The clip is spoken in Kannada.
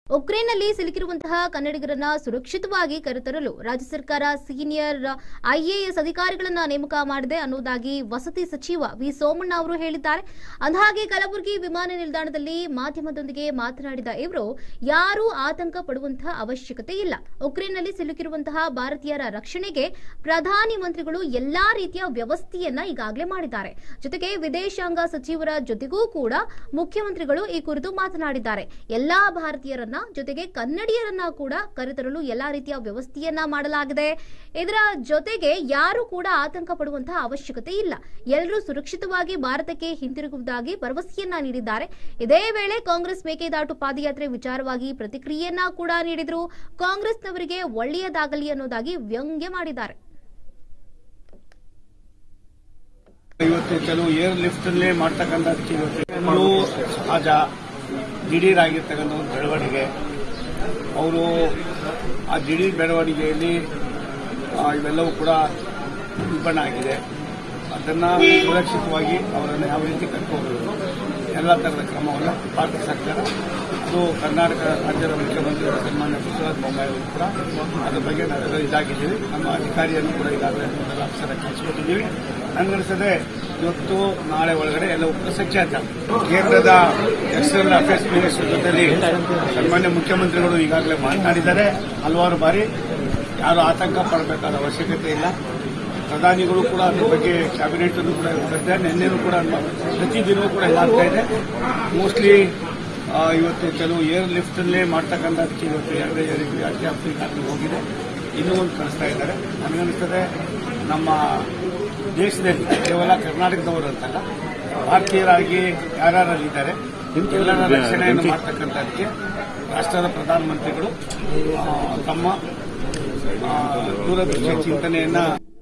ಉಕ್ರೇನ್ನಲ್ಲಿ ಸಿಲುಕಿರುವಂತಹ ಕನ್ನಡಿಗರನ್ನ ಸುರಕ್ಷಿತವಾಗಿ ಕರೆತರಲು ರಾಜ್ಯ ಸರ್ಕಾರ ಸೀನಿಯರ್ ಐಎಎಸ್ ಅಧಿಕಾರಿಗಳನ್ನ ನೇಮಕ ಮಾಡಿದೆ ಅನ್ನೋದಾಗಿ ವಸತಿ ಸಚಿವ ವಿ ಸೋಮಣ್ಣ ಅವರು ಹೇಳಿದ್ದಾರೆ. ಅಂದಹಾಗೆ ಕಲಬುರಗಿ ವಿಮಾನ ನಿಲ್ದಾಣದಲ್ಲಿ ಮಾಧ್ಯಮದೊಂದಿಗೆ ಮಾತನಾಡಿದ ಇವರು ಯಾರೂ ಆತಂಕ ಪಡುವಂತಹ ಅವಶ್ಯಕತೆ ಇಲ್ಲ. ಉಕ್ರೇನ್ನಲ್ಲಿ ಸಿಲುಕಿರುವಂತಹ ಭಾರತೀಯರ ರಕ್ಷಣೆಗೆ ಪ್ರಧಾನಿ ಮಂತ್ರಿಗಳು ಎಲ್ಲಾ ರೀತಿಯ ವ್ಯವಸ್ಥೆಯನ್ನ ಈಗಾಗಲೇ ಮಾಡಿದ್ದಾರೆ. ಜೊತೆಗೆ ವಿದೇಶಾಂಗ ಸಚಿವರ ಜೊತೆಗೂ ಕೂಡ ಮುಖ್ಯಮಂತ್ರಿಗಳು ಈ ಕುರಿತು ಮಾತನಾಡಿದ್ದಾರೆ. ಎಲ್ಲಾ ಭಾರತೀಯರನ್ನ ಜೊತೆಗೆ ಕನ್ನಡಿಗರನ್ನ ಕೂಡ ಕರೆತರಲು ಎಲ್ಲಾ ರೀತಿಯ ವ್ಯವಸ್ಥೆಯನ್ನ ಮಾಡಲಾಗಿದೆ. ಇದರ ಜೊತೆಗೆ ಯಾರು ಕೂಡ ಆತಂಕ ಪಡುವಂತಹ ಅವಶ್ಯಕತೆ ಇಲ್ಲ. ಎಲ್ಲರೂ ಸುರಕ್ಷಿತವಾಗಿ ಭಾರತಕ್ಕೆ ಹಿಂತಿರುಗುವುದಾಗಿ ಭರವಸೆಯನ್ನ ನೀಡಿದ್ದಾರೆ. ಇದೇ ವೇಳೆ ಕಾಂಗ್ರೆಸ್ ಮೇಕೆದಾಟು ಪಾದಯಾತ್ರೆ ವಿಚಾರವಾಗಿ ಪ್ರತಿಕ್ರಿಯೆಯನ್ನ ಕೂಡ ನೀಡಿದ್ರು. ಕಾಂಗ್ರೆಸ್ನವರಿಗೆ ಒಳ್ಳೆಯದಾಗಲಿ ಅನ್ನೋದಾಗಿ ವ್ಯಂಗ್ಯ ಮಾಡಿದ್ದಾರೆ. ಇವತ್ತು ಕೆಲವು ಏರ್ ಲಿಫ್ಟ್ ಅಲ್ಲೇ ಮಾಡ್ತಕ್ಕಂಥದಕ್ಕೆ ಇವತ್ತು ಸಹಜ ದಿಢೀರ್ ಆಗಿರ್ತಕ್ಕಂಥ ಒಂದು ಬೆಳವಣಿಗೆ. ಅವರು ಆ ದಿಢೀರ್ ಬೆಳವಣಿಗೆಯಲ್ಲಿ ಇವೆಲ್ಲವೂ ಕೂಡ ಉಲ್ಬಣ ಆಗಿದೆ. ಅದನ್ನು ಸುರಕ್ಷಿತವಾಗಿ ಅವರನ್ನು ಯಾವ ರೀತಿ ಕರ್ಕೋಬಹುದು ಎಲ್ಲ ಥರದ ಕ್ರಮವನ್ನು ಭಾರತ ಸರ್ಕಾರ ಅದು ಕರ್ನಾಟಕ ರಾಜ್ಯದ ಮುಖ್ಯಮಂತ್ರಿ ಸನ್ಮಾನ್ಯ ಬಸವರಾಜ ಬೊಮ್ಮಾಯಿ ಅವರು ಕೂಡ ಅದ್ರ ಬಗ್ಗೆ ನಾವೆಲ್ಲ ಇದಾಗಿದ್ದೀವಿ. ನಮ್ಮ ಅಧಿಕಾರಿಯನ್ನು ಕೂಡ ಈಗಾಗಲೇ ಅಕ್ಷರ ಕಳಿಸ್ಕೊಟ್ಟಿದ್ದೀವಿ. ನನಗನ್ನಿಸದೆ ಇವತ್ತು ನಾಳೆ ಒಳಗಡೆ ಎಲ್ಲವೂ ಕೂಡ ಸಜ್ಜಾತ. ಕೇಂದ್ರದ ಎಕ್ಸ್ಟರ್ನಲ್ ಅಫೇರ್ಸ್ ಮಿನಿಸ್ಟರ್ ಜೊತೆಯಲ್ಲಿ ಸನ್ಮಾನ್ಯ ಮುಖ್ಯಮಂತ್ರಿಗಳು ಈಗಾಗಲೇ ಮಾತನಾಡಿದ್ದಾರೆ. ಹಲವಾರು ಬಾರಿ ಯಾರು ಆತಂಕ ಪಡಬೇಕಾದ ಅವಶ್ಯಕತೆ ಇಲ್ಲ. ಪ್ರಧಾನಿಗಳು ಕೂಡ ಅದ್ರ ಬಗ್ಗೆ ಕ್ಯಾಬಿನೆಟ್ ಅನ್ನು ಕೂಡ ಹೇಳಿದ್ದಾರೆ. ನಿನ್ನೆನೂ ಕೂಡ ಪ್ರತಿದಿನವೂ ಕೂಡ ಇದಾಗ್ತಾ ಇದೆ. ಮೋಸ್ಟ್ಲಿ ಇವತ್ತು ಕೆಲವು ಏರ್ ಲಿಫ್ಟ್ ಅಲ್ಲೇ ಮಾಡ್ತಕ್ಕಂಥದಕ್ಕೆ ಇವತ್ತು ಎರಡೇ ಈಗಾಗಲೇ ಹೋಗಿದೆ. ಇನ್ನೂ ಒಂದು ಕಳಿಸ್ತಾ ಇದ್ದಾರೆ. ನನಗನ್ನಿಸ್ತದೆ ನಮ್ಮ ದೇಶದಲ್ಲಿ ಕೇವಲ ಕರ್ನಾಟಕದವರು ಅಂತಲ್ಲ, ಭಾರತೀಯರಾಗಿ ಯಾರ್ಯಾರಿದ್ದಾರೆ ಎಲ್ಲರ ರಕ್ಷಣೆಯನ್ನು ಮಾಡ್ತಕ್ಕಂಥದಕ್ಕೆ ರಾಷ್ಟ್ರದ ಪ್ರಧಾನಮಂತ್ರಿಗಳು ತಮ್ಮ ದೂರದೃಷ್ಟಿಯ ಚಿಂತನೆಯನ್ನ